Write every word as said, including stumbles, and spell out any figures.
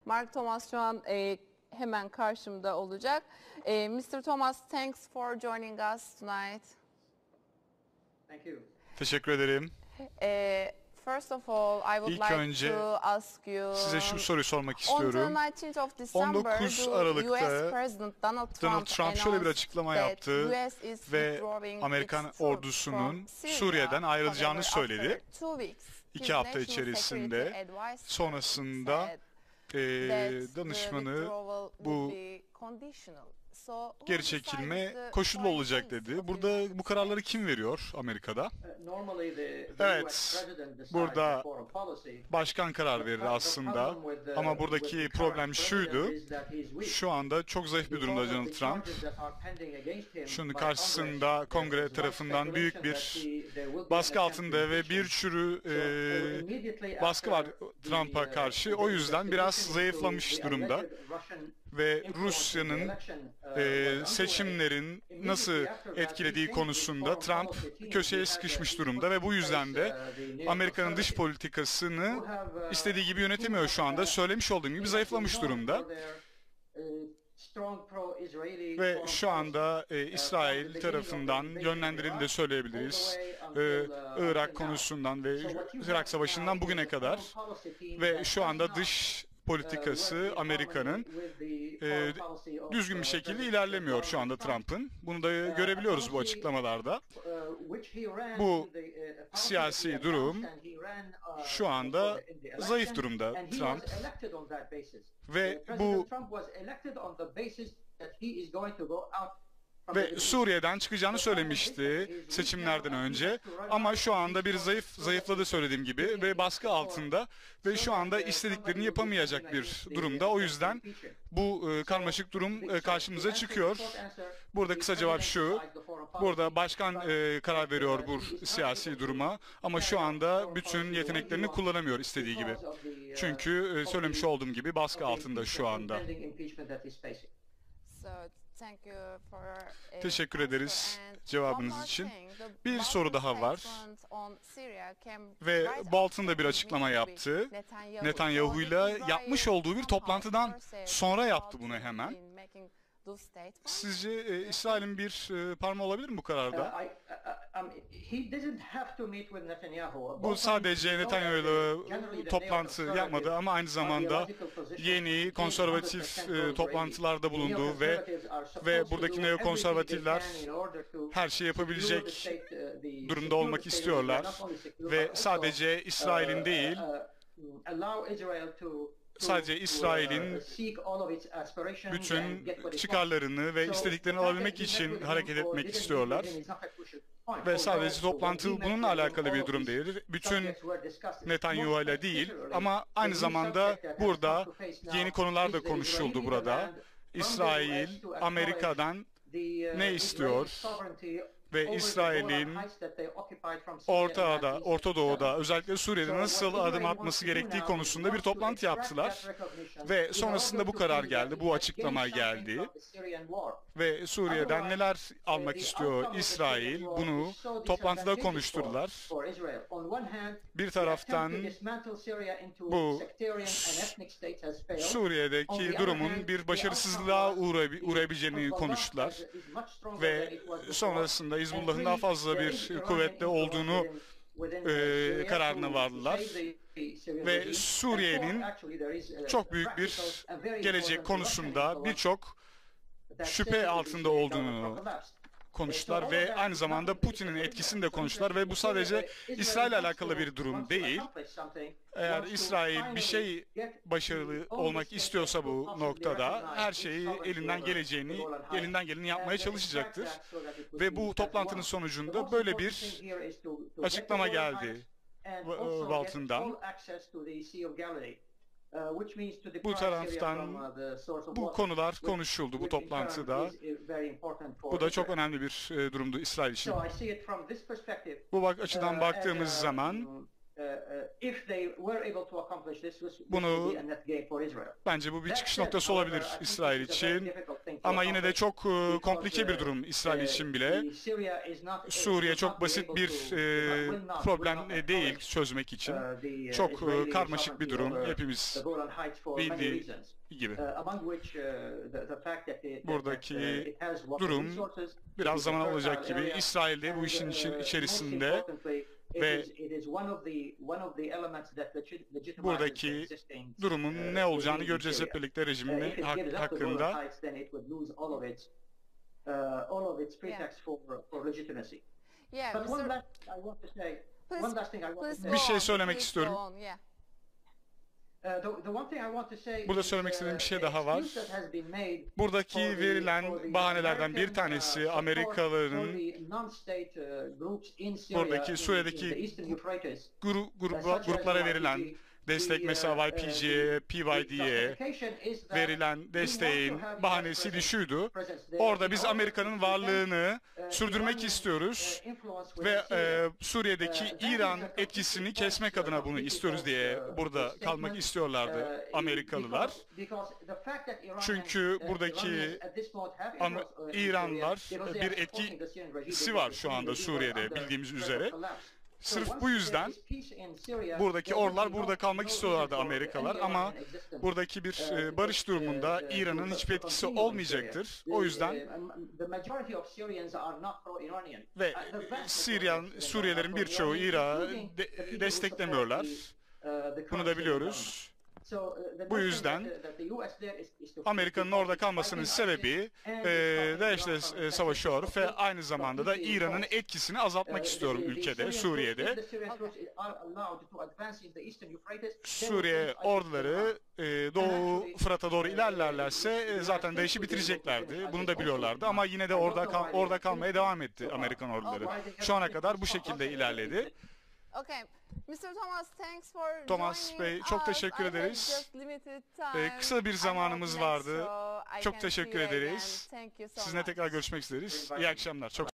Mark Thomas şu an e, hemen karşımda olacak. E, mister Thomas, thanks for joining us tonight. Thank you. Teşekkür ederim. E, first of all, I would İlk like önce to ask you. Size şu soruyu sormak On istiyorum. the nineteenth of December, on dokuz the Aralık'ta U S President Donald Trump, Donald Trump şöyle bir açıklama announced yaptı that U S is ve withdrawing Amerikan its troops ordusunun from Syria. Suriye'den ayrılacağını However, söyledi. after two weeks, İki his hafta national içerisinde security advisor sonrasında said e, that the danışmanı withdrawal would bu be conditional. So, who geri decides çekilme the koşullu olacak final dedi. of Burada United bu kararları kim veriyor Amerika'da? Uh, normally the, the Evet, U S president decides burada the foreign policy. Başkan karar verir aslında ama buradaki problem şuydu, şu anda çok zayıf bir durumda Donald Trump. Şunun karşısında Kongre tarafından büyük bir baskı altında ve bir sürü e, baskı var Trump'a karşı. O yüzden biraz zayıflamış durumda ve Rusya'nın e, seçimlerin nasıl etkilediği konusunda Trump köşeye sıkışmış durumda ve bu yüzden de Amerika'nın dış politikasını istediği gibi yönetemiyor şu anda. Söylemiş olduğum gibi zayıflamış durumda. Ve şu anda e, İsrail tarafından yönlendirildiğini de söyleyebiliriz. E, Irak konusundan ve Irak Savaşı'ndan bugüne kadar ve şu anda dış politikası Amerika'nın e, düzgün bir şekilde ilerlemiyor şu anda Trump'ın. Bunu da görebiliyoruz bu açıklamalarda. Bu siyasi durum şu anda zayıf durumda Trump ve bu ve Suriye'den çıkacağını söylemişti seçimlerden önce ama şu anda bir zayıf zayıfladı söylediğim gibi ve baskı altında ve şu anda istediklerini yapamayacak bir durumda. O yüzden bu e, karmaşık durum e, karşımıza çıkıyor. Burada kısa cevap şu: burada başkan e, karar veriyor bu siyasi duruma ama şu anda bütün yeteneklerini kullanamıyor istediği gibi. Çünkü e, söylemiş olduğum gibi baskı altında şu anda. Teşekkür ederiz cevabınız için. Bir soru daha var ve Bolton da bir açıklama yaptı. Netanyahu'yla yapmış olduğu bir toplantıdan sonra yaptı bunu hemen. Sizce e, İsrail'in bir e, parmağı olabilir mi bu kararda? Bu sadece Netanyahu'yla toplantı yapmadı ama aynı zamanda yeni konservatif e, toplantılarda bulundu ve ve buradaki neokonservatifler her şeyi yapabilecek durumda olmak istiyorlar ve sadece İsrail'in değil, sadece İsrail'in bütün çıkarlarını ve istediklerini alabilmek için hareket etmek istiyorlar. Ve sadece toplantı bununla alakalı bir durum değil. Bütün Netanyahu ile değil ama aynı zamanda burada yeni konular da konuşuldu burada. İsrail, Amerika'dan ne istiyor? Ve İsrail'in Orta, Orta Doğu'da, özellikle Suriye'de nasıl adım atması gerektiği konusunda bir toplantı yaptılar. Ve sonrasında bu karar geldi, bu açıklama geldi. Ve Suriye'den neler almak istiyor İsrail, bunu toplantıda konuşturdular. Bir taraftan bu Suriye'deki durumun bir başarısızlığa uğrayabileceğini konuştular. Ve sonrasında Hizbullah'ın daha fazla bir kuvvetli olduğunu e, kararına vardılar. Ve Suriye'nin çok büyük bir gelecek konusunda birçok şüphe altında olduğunu konuştular ve aynı zamanda Putin'in etkisini de konuştular ve bu sadece İsrail'le alakalı bir durum değil. Eğer İsrail bir şey başarılı olmak istiyorsa bu noktada her şeyi elinden geleceğini, elinden geleni yapmaya çalışacaktır. Ve bu toplantının sonucunda böyle bir açıklama geldi Bolton'dan. Bu taraftan bu konular konuşuldu bu toplantıda. Bu da çok önemli bir e, durumdu İsrail için. Bu bak açıdan baktığımız zaman Bunu bence bu bir çıkış noktası olabilir İsrail için. Ama yine de çok e, komplike bir durum İsrail için bile. Suriye çok basit bir e, problem e, değil çözmek için. Çok e, karmaşık bir durum. Hepimiz bildiği gibi. Buradaki durum biraz zaman alacak gibi. İsrail'de bu işin içerisinde ve buradaki durumun ne olacağını göreceğiz hep birlikte rejimin hak, hakkında. Bir şey söylemek istiyorum. Burada söylemek istediğim bir şey daha var. Buradaki verilen bahanelerden bir tanesi Amerikalıların buradaki Suriye'deki gru, grup, gruplara verilen destek, mesela Y P G'ye, P Y D'ye verilen desteğin bahanesi şuydu. Orada biz Amerika'nın varlığını sürdürmek istiyoruz ve e, Suriye'deki İran etkisini kesmek adına bunu istiyoruz diye burada kalmak istiyorlardı Amerikalılar. Çünkü buradaki İranlılar bir etkisi var şu anda Suriye'de bildiğimiz üzere. Sırf bu yüzden buradaki ordular burada kalmak istiyorlardı Amerikalılar ama buradaki bir e, barış durumunda İran'ın hiçbir etkisi olmayacaktır. O yüzden ve Suriyen, Suriyelerin birçoğu İran'ı de, desteklemiyorlar. Bunu da biliyoruz. Bu yüzden Amerika'nın orada kalmasının sebebi e, DAEŞ'le e, savaşıyor ve aynı zamanda da İran'ın etkisini azaltmak istiyorum ülkede, Suriye'de. Suriye orduları e, Doğu Fırat'a doğru ilerlerlerse e, zaten DAEŞ'i bitireceklerdi. Bunu da biliyorlardı ama yine de orada kal orada kalmaya devam etti Amerikan orduları. Şu ana kadar bu şekilde ilerledi. Okay. mister Thomas, thanks for Thomas Bey, çok teşekkür ederiz. Ee, kısa bir zamanımız vardı. Çok teşekkür ederiz. Sizinle tekrar görüşmek isteriz. İyi akşamlar. Çok